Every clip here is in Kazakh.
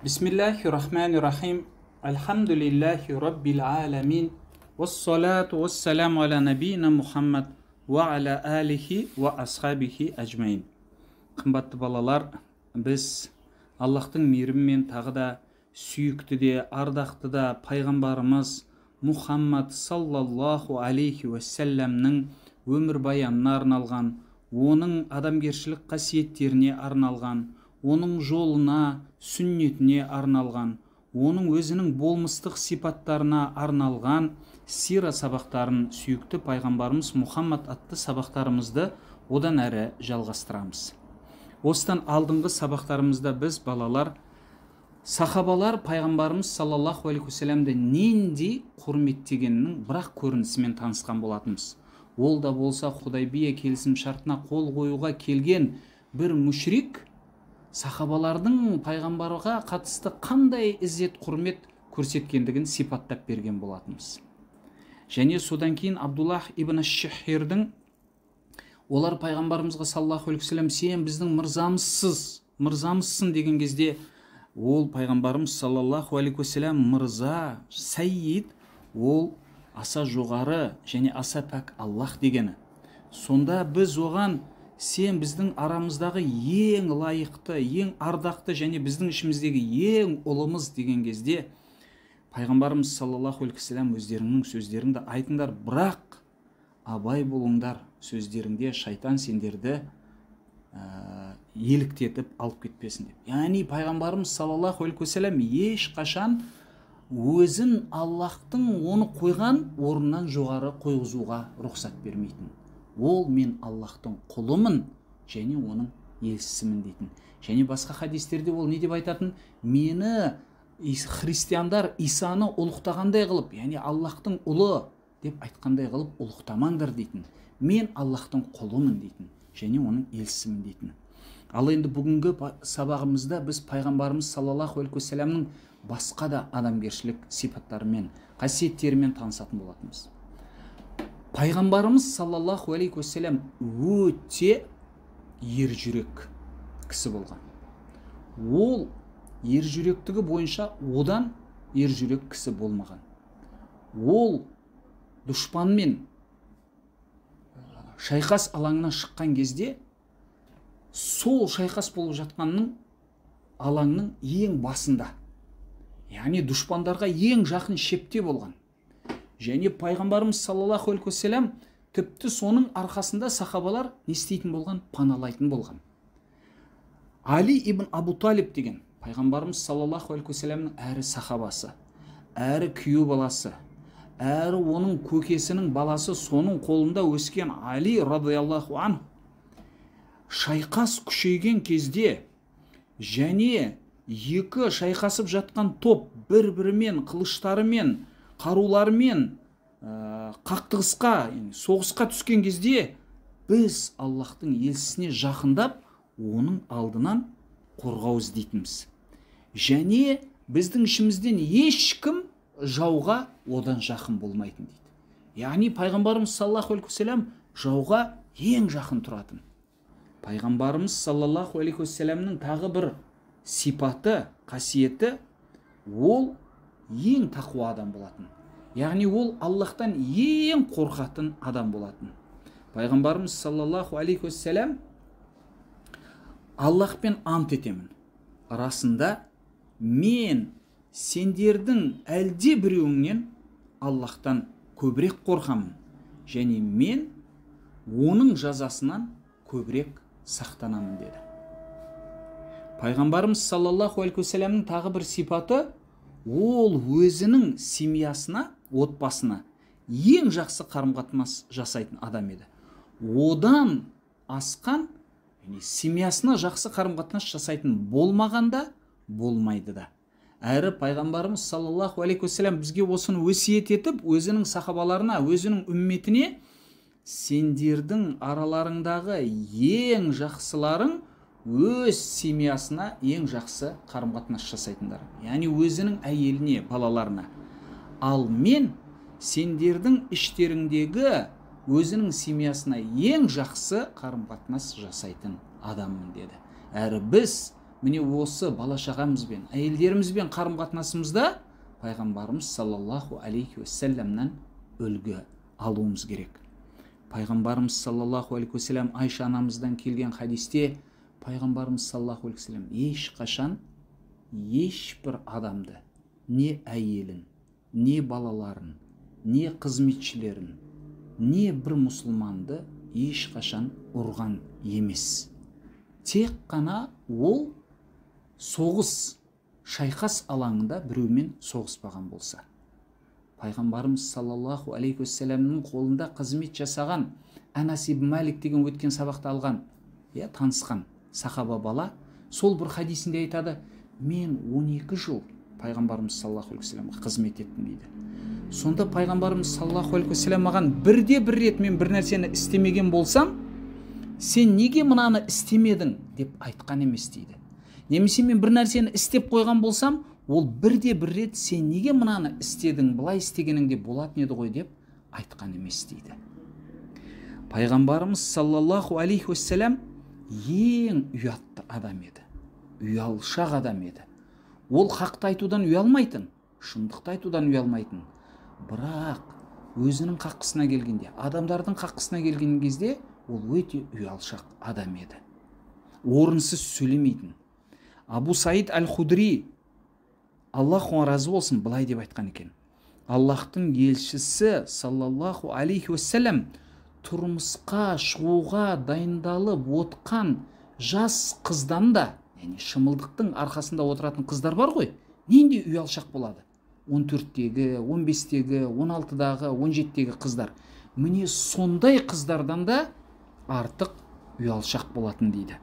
Bismillahirrahmanirrahim. Elhamdülillahi Rabbil alemin. Vessalatu vesselamu ala nebine Muhammed ve ala alihi ve ashabihi ecmain. Қымбатты балалар, біз Аллахтың мейірімімен тағы да сүйікті де, ардақты да пайғамбарымыз Мұхаммад саллаллаху алейхи уассаламның өмірбаянына арналған, оның адамгершілік қасиеттеріне арналған, оның жолына, сүннетіне арналған, оның өзінің болмыстық сипаттарына арналған сира сабақтарын сүйікті пайғамбарымыз Мұхаммад атты сабақтарымызды одан әрі жалғастырамыз. Осыдан алдыңғы сабақтарымызда біз балалар сахабалар пайғамбарымыз саллаллаху алейхи уассаламды нендей құрметтегенінің бірақ көрінісімен танысқан болатынбыз. Ол да болса Худайбия келісім шартына қол қоюға келген бір мүшрик сахабалардың пайғамбарға қатысты қандай ізет құрмет көрсеткендігін сипаттап берген болатынбыз. Және содан кейін Абдуллах ибн Шахирдің олар пайғамбарымызға саллаллаху алейхи вассалам сен біздің мырзамызсың деген кезде ол пайғамбарымыз саллаллаху алейхи вассалам мырза, сәйид, ол аса жоғары және аса пәк Аллах дегені. Сонда біз оған сен біздің арамыздағы ең лайықты, ең ардақты және біздің ішіміздегі ең ұлымыз деген кезде пайғамбарымыз саллаллаху алейхи вассалам өздеріңнің сөздеріңді айтыңдар, бірақ абай болыңдар, сөздеріңде шайтан сендерді еліктетіп алып кетпесін деп. Яғни пайғамбарымыз саллаллаху алейхи вассалам ешқашан өзін Аллахтың оны қойған орнынан жоғары қойғызуға рұқсат бермейтін. Ол мен Аллахтың құлымын және оның елшісімін дейтін. Және басқа хадистерде ол не деп айтатын? Мені христиандар Исаны ұлықтағандай қылып, яғни Аллахтың ұлы деп айтқандай қылып ұлықтамаңдар дейтін. Мен Аллахтың құлымын дейтін және оның елшісімін дейтін. Ал енді бүгінгі сабағымызда біз пайғамбарымыз саллаллаху алейхи уассаламның басқа да адамгершілік сипаттарымен, қасиеттерімен танысатын болатынбыз. Пайғамбарымыз саллаллаху алейхи уассалам өте ержүрек кісі болған. Ол ержүректігі бойынша одан ержүрек кісі болмаған. Ол дұшпанмен шайқас алаңына шыққан кезде сол шайқас болып жатқанның алаңның ең басында, яғни дұшпандарға ең жақын шепте болған. Және пайғамбарымыз саллаллаху алейхи вассалам тіпті соның арқасында сахабалар не істейтін болған? Паналайтын болған. Али ибн Абу Талиб деген пайғамбарымыз саллаллаху алейхи вассаламның әрі сахабасы, әрі күйеу баласы, әрі оның көкесінің баласы, соның қолында өскен Али радиаллаху анху шайқас күшейген кезде және екі шайқасып жатқан топ бір-бірімен қылыштарымен, қаруларымен қақтығысқа, соғысқа түскен кезде біз Аллахтың елшісіне жақындап, оның алдынан қорғау іздейтінбіз. Және біздің ішімізден ешкім жауға одан жақын болмайтын дейді. Яғни пайғамбарымыз саллаллаху алейхи вассалам жауға ең жақын тұратын. Пайғамбарымыз саллаллаху алейхи вассаламның тағы бір сипаты, қасиеті, ол ең тақуа адам болатын. Яғни ол Аллахтан ең қорқатын адам болатын. Пайғамбарымыз саллаллаху алейхи вассалам Аллахпен ант етемін. Расында мен сендердің әлде біреуіңнен Аллахтан көбірек қорқамын және мен оның жазасынан көбірек сақтанамын деді. Пайғамбарымыз саллаллаху алейхи вассаламның тағы бір сипаты, ол өзінің семьясына, отбасына ең жақсы қарым-қатынас жасайтын адам еді. Одан асқан семьясына жақсы қарым-қатынас жасайтын болмағанда болмайды да. Әрі пайғамбарымыз саллаллаху алейхи вассалам бізге осыны өсиет етіп, өзінің сахабаларына, өзінің үмметіне сендердің араларыңдағы ең жақсыларың өз семьясына ең жақсы қарым-қатынас жасайтындар. Яғни өзінің әйеліне, балаларына. Ал мен сендердің іштеріңдегі өзінің семьясына ең жақсы қарым-қатынас жасайтын адаммын деді. Әрі біз міне осы бала шағамызбен, әйелдерімізбен қарым-қатынасымызда пайғамбарымыз саллаллаху алейхи уассаламнан үлгі алуымыз керек. Пайғамбарымыз саллаллаху алейхи уассалам Айша анамыздан келген хадисте пайғамбарымыз саллаллаху алейхи уассалам ешқашан ешбір адамды, не әйелін, не балаларын, не қызметшілерін, не бір мұсылманды ешқашан ұрған емес. Тек қана ол соғыс, шайқас алаңында біреумен соғыспаған болса. Пайғамбарымыз саллаллаху алейхи уассаламның қолында қызмет жасаған Анас ибн Малик деген өткен сабақта алған, танысқан сахаба бала, сол бір хадисінде айтады, мен 12 жыл пайғамбарымыз саллаллаху алейхи уассаламға қызмет еттім дейді. Сонда пайғамбарымыз саллаллаху алейхи уассалам маған бірде бір рет мен бір нәрсені істемеген болсам, сен неге мынаны істемедің деп айтқан емес дейді. Немесе мен бір нәрсені істеп қойған болсам, ол бірде бір рет сен неге мынаны істедің, былай істегеніңде болатын еді ғой деп айтқан емес дейді. Пайғамбарымыз саллаллаху алейхи уассалам ең ұятты адам еді, ұялшақ адам еді. Ол хақты айтудан ұялмайтын, шындықты айтудан ұялмайтын. Бірақ өзінің қаққысына келгенде, адамдардың қаққысына келген кезде ол өте ұялшақ адам еді. Орынсыз сөйлемейтін. Абу Саид Аль-Худри, Аллах оған разы болсын, былай деп айтқан екен. Аллахтың елшісі саллаллаху алейхи уассалам тұрмысқа шығуға дайындалып отқан жас қыздан да, яғни шымылдықтың арқасында отыратын қыздар бар ғой, нендей ұялшақ болады. 14-тегі, 15-тегі, 16-дағы, 17-тегі қыздар. Міне сондай қыздардан да артық ұялшақ болатын дейді.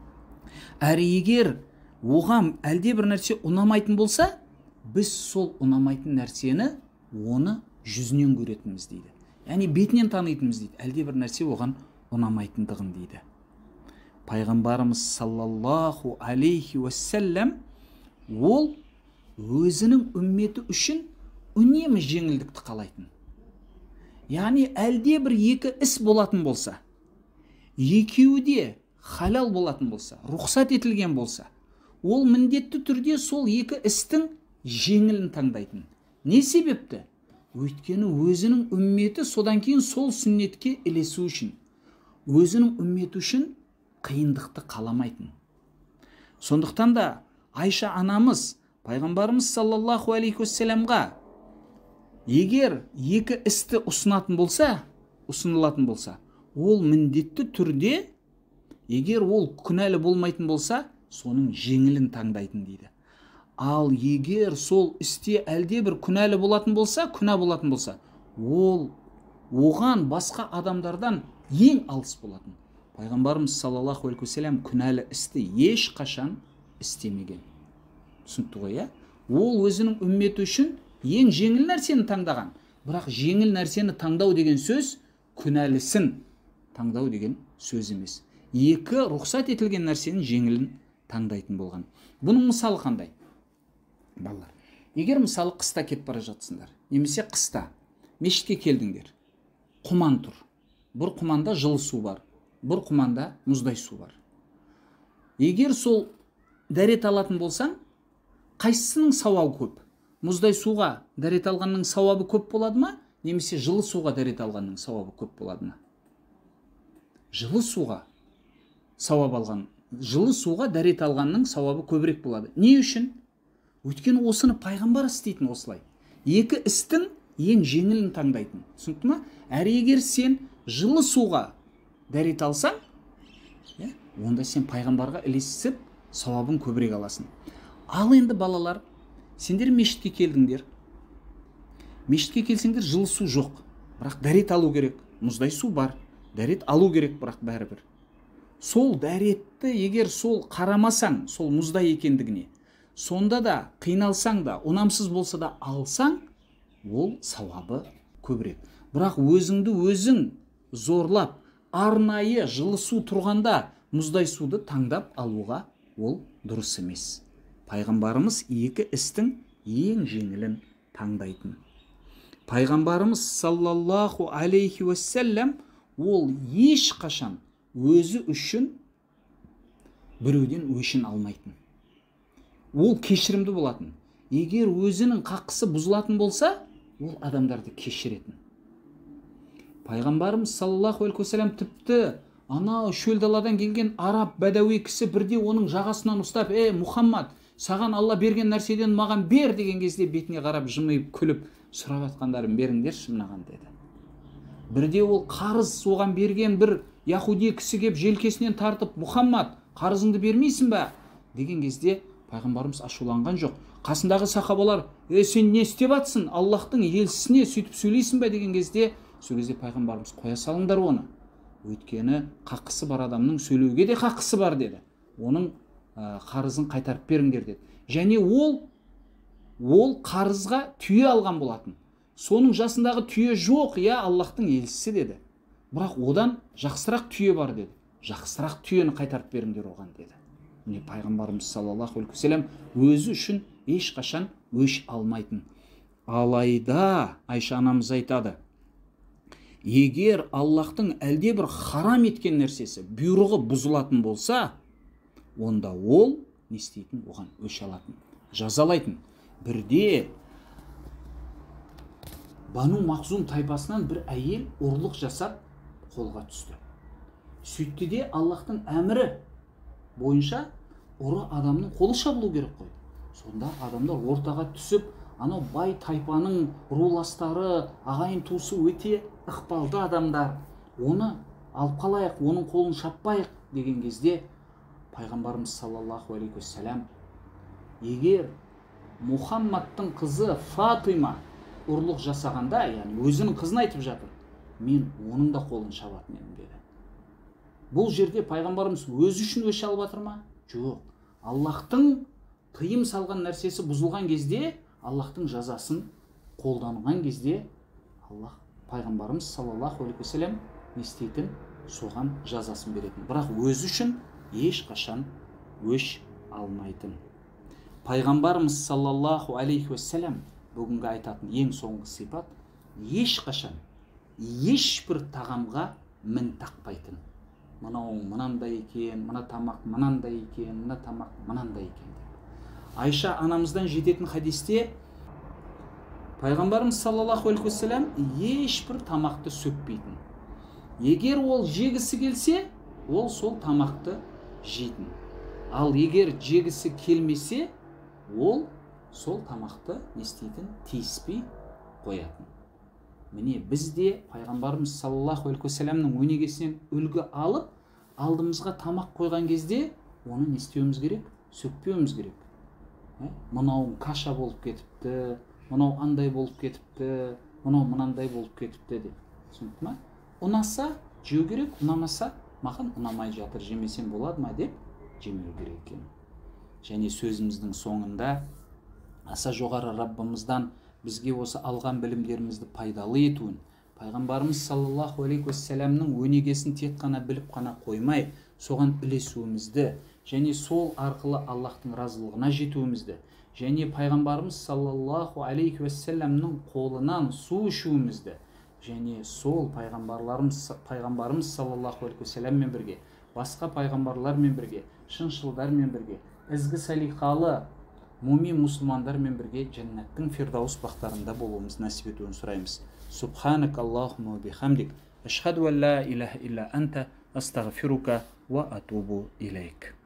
Әрі егер оған әлде бір нәрсе ұнамайтын болса, біз сол ұнамайтын нәрсені оны жүзінен көретініміз дейді. Яғни бетінен танитынымыз дейді. Әлде бір нәрсе оған ұнамайтындығын дейді. Пайғамбарымыз саллаллаху алейхи уассалам ол өзінің үмметі үшін үнемі жеңілдікті қалайтын. Яғни әлде бір екі іс болатын болса, екеуі де халал болатын болса, рұқсат етілген болса, ол міндетті түрде сол екі істің жеңілін таңдайтын. Не себепті? Өйткені өзінің үмметі содан кейін сол сүннетке ілесу үшін, өзінің үмметі үшін қиындықты қаламайтын. Сондықтан да Айша анамыз пайғамбарымыз саллаллаху алейхи уассаламға егер екі істі ұсынылатын болса, ол міндетті түрде, егер ол күнәлі болмайтын болса, соның жеңілін таңдайтын дейді. Ал егер сол істе әлде бір күнәлі болатын болса, ол оған басқа адамдардан ең алыс болатын. Пайғамбарымыз саллаллаху алейхи уассалам күнәлі істі ешқашан істемеген. Түсінікті ғой, Ол өзінің үмметі үшін ең жеңіл нәрсені таңдаған. Бірақ жеңіл нәрсені таңдау деген сөз күнәлісін таңдау деген сөз емес. Екі рұқсат етілген нәрсенің жеңілін таңдайтын болған. Бұның мысалы қандай? Балалар, егер мысалы қыста кетіп бара жатсыңдар, немесе қыста мешітке келдіңдер, құман тұр. Бір құманда жылы су бар, бір құманда мұздай су бар. Егер сол дәрет алатын болсаң, қайсысының сауабы көп? Мұздай суға дәрет алғанның сауабы көп болады ма, немесе жылы суға дәрет алғанның сауабы көп болады ма? Жылы суға дәрет алғанның сауабы көбірек болады. Не үшін? Өйткені осыны пайғамбар істейтін осылай. Екі істің ең жеңілін таңдайтын. Түсінікті ме? Әрі егер сен жылы суға дәрет алсаң, онда сен пайғамбарға ілесіп сауабын көбірек аласың. Ал енді балалар, сендер мешітке келдіңдер. Мешітке келсеңдер жылы су жоқ, бірақ дәрет алу керек. Мұздай су бар, дәрет алу керек, бірақ бәрібір. Сол дәретті егер сол қарамасаң, сол мұздай екендігіне, сонда да қиналсаң да, ұнамсыз болса да алсаң, ол сауабы көбірек. Бірақ өзіңді өзің зорлап, арнайы жылы су тұрғанда мұздай суды таңдап алуға ол дұрыс емес. Пайғамбарымыз екі істің ең жеңілін таңдайтын. Пайғамбарымыз саллаллаху алейхи уассалам ол ешқашан өзі үшін біреуден өшін алмайтын. ол кешірімді болатын. Егер өзінің қақысы бұзылатын болса, ол адамдарды кешіретін. Пайғамбарымыз саллаллаху алейхи вассалам тіпті анау шөл даладан келген араб бәдәуи кісі бірде оның жағасынан ұстап, Мұхаммад, саған Алла берген нәрседен маған бер деген кезде бетіне қарап жымиып күліп, сұрап жатқандарын беріңдерші мынаған деді. Бірде ол қарыз оған берген бір яхуди кісі кеп желкесінен тартып, Мұхаммад, қарызыңды бермейсің бе деген кезде пайғамбарымыз ашуланған жоқ. Қасындағы сахабалар, сен не істеп жатсың? Аллахтың елшісіне сөйтіп сөйлейсің бе деген кезде, сол кезде пайғамбарымыз қоя салыңдар оны. Өйткені қақысы бар адамның сөйлеуге де қақысы бар деді. Оның қарызын қайтарып беріңдер деді. Және ол қарызға түйе алған болатын. Соның жасындағы түйе жоқ, Аллахтың елшісі деді. Бірақ одан жақсырақ түйе бар деді. Жақсырақ түйені қайтарып беріңдер оған деді. Міне пайғамбарымыз саллаллаху алейхи вассалам өзі үшін ешқашан өш алмайтын. Алайда Айша анамыз айтады, егер Аллахтың әлде бір харам еткен нәрсесі, бұйрығы бұзылатын болса, онда ол не істейтін? Оған өш алатын, жазалайтын. Бірде Бану Махзум тайпасынан бір әйел ұрлық жасап қолға түсті. Сөйтті де Аллахтың әмірі бойынша ұры адамның қолы шабылу керек қой. Сонда адамдар ортаға түсіп, анау бай тайпаның руластары, ағайын туысы өте ықпалды адамдар, оны алып қалайық, оның қолын шаппайық деген кезде пайғамбарымыз саллаллаху алейхи вассалам, егер Мұхаммадтың қызы Фатима ұрлық жасағанда, яғни өзінің қызын айтып жатыр, мен оның да қолын шабатын едім деді. Бұл жерде пайғамбарымыз өзі үшін өш алып жатыр ма? Жоқ. Аллахтың тыйым салған нәрсесі бұзылған кезде, Аллахтың жазасын қолданған кезде, Аллах пайғамбарымыз саллаллаху алейхи вассалам не істейтін? Соған жазасын беретін. Бірақ өзі үшін ешқашан өш алмайтын. Пайғамбарымыз саллаллаху алейхи вассалам бүгінгі айтатын ең соңғы сипат, ешқашан ешбір тағамға мін тақпайтын. Мынау мынандай екен, мына тамақ мынандай екен, мына тамақ мынандай екен. Айша анамыздан жететін хадисте пайғамбарымыз саллаллаху алейхи вассалам ешбір тамақты сөкпейтін. Егер ол жегісі келсе, ол сол тамақты жейтін. Ал егер жегісі келмесе, ол сол тамақты не істейтін? Тиіспей қоятын. Міне бізде пайғамбарымыз саллаллаху алейхи вассаламның өнегесінен үлгі алып, алдымызға тамақ қойған кезде, оны не істеуіміз керек? Сөкпеуіміз керек. Мынау каша болып кетіпті, мынау андай болып кетіпті, мынау мынандай болып кетіпті деп. Түсінікті ма? Ұнаса жеу керек, ұнамаса маған ұнамай жатыр, жемесем болады ма деп жемеу керек екен. Және сөзіміздің соңында аса жоғары Раббымыздан бізге осы алған білімдерімізді пайдалы етуін, пайғамбарымыз саллаллаху алейхи вассаламның өнегесін тек қана біліп қана қоймай, соған ілесуімізді, және сол арқылы Аллахтың разылығына жетуімізді, және пайғамбарымыз саллаллаху алейхи вассаламның қолынан су ішуімізді, және сол пайғамбарымыз саллаллаху алейхи вассаламмен бірге, басқа пайғамбарлармен бірге, шыншылдармен бірге, ізгі салиқалы мумин мұсылмандармен бірге жәннаттың фирдаус бақтарында болуымыз нәсіп етуін сұраймыз. Субханак Аллахума бихамдик, ашхаду ан ла илаха илля анта, астағфирука ва атубу илейк.